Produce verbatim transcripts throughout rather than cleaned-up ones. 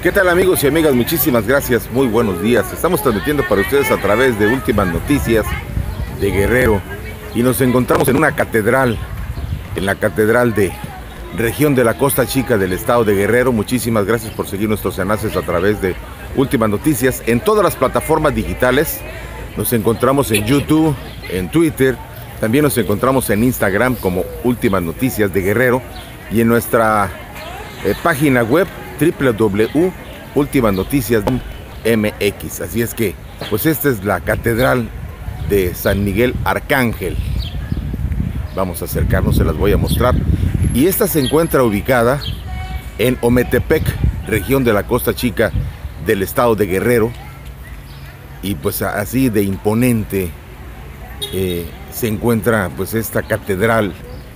¿Qué tal, amigos y amigas? Muchísimas gracias, muy buenos días. Estamos transmitiendo para ustedes a través de Últimas Noticias de Guerrero y nos encontramos en una catedral, en la catedral de región de la Costa Chica del estado de Guerrero. Muchísimas gracias por seguir nuestros enlaces a través de Últimas Noticias en todas las plataformas digitales. Nos encontramos en YouTube, en Twitter, también nos encontramos en Instagram como Últimas Noticias de Guerrero y en nuestra eh, página web doble u doble u doble u punto últimas noticias punto m x. Así es que, pues esta es la catedral de San Miguel Arcángel. Vamos a acercarnos, se las voy a mostrar. Y esta se encuentra ubicada en Ometepec, región de la Costa Chica del estado de Guerrero. Y pues así de imponente eh, se encuentra pues esta catedral.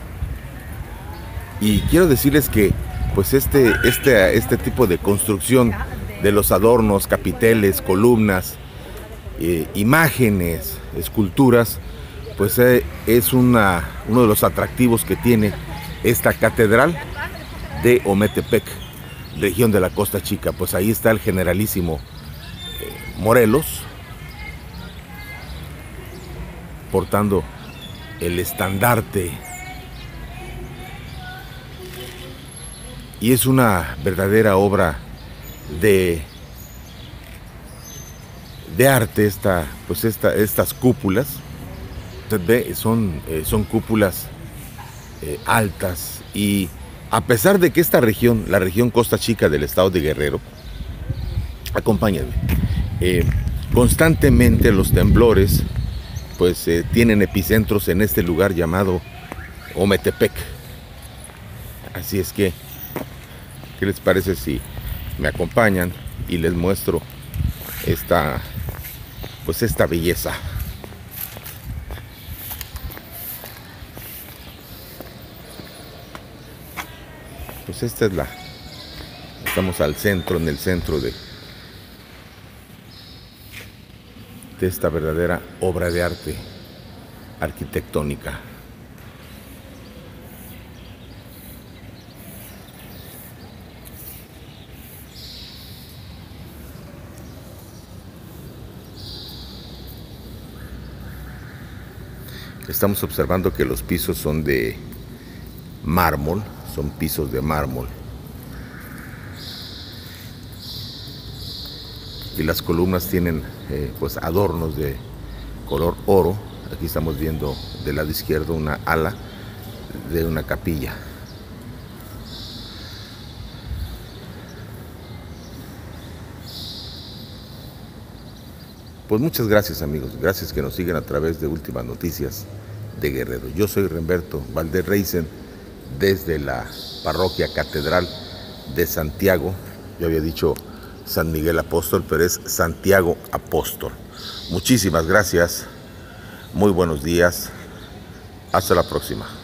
Y quiero decirles que pues este, este, este tipo de construcción de los adornos, capiteles, columnas, eh, imágenes, esculturas, pues eh, es una, uno de los atractivos que tiene esta catedral de Ometepec, región de la Costa Chica. Pues ahí está el generalísimo eh, Morelos, portando el estandarte. Y es una verdadera obra de, de arte esta, pues esta, estas cúpulas. Usted ve, son, eh, son cúpulas eh, altas, y a pesar de que esta región, la región Costa Chica del estado de Guerrero, acompáñenme, eh, constantemente los temblores pues eh, tienen epicentros en este lugar llamado Ometepec. Así es que, ¿qué les parece si me acompañan y les muestro esta, pues esta belleza? Pues esta es la, estamos al centro, en el centro de, de esta verdadera obra de arte arquitectónica. Estamos observando que los pisos son de mármol, son pisos de mármol. Y las columnas tienen eh, pues adornos de color oro. Aquí estamos viendo del lado izquierdo una ala de una capilla. Pues muchas gracias, amigos, gracias que nos siguen a través de Últimas Noticias de Guerrero. Yo soy Remberto Valdez Reisen, desde la parroquia Catedral de Santiago. Yo había dicho San Miguel Apóstol, pero es Santiago Apóstol. Muchísimas gracias, muy buenos días, hasta la próxima.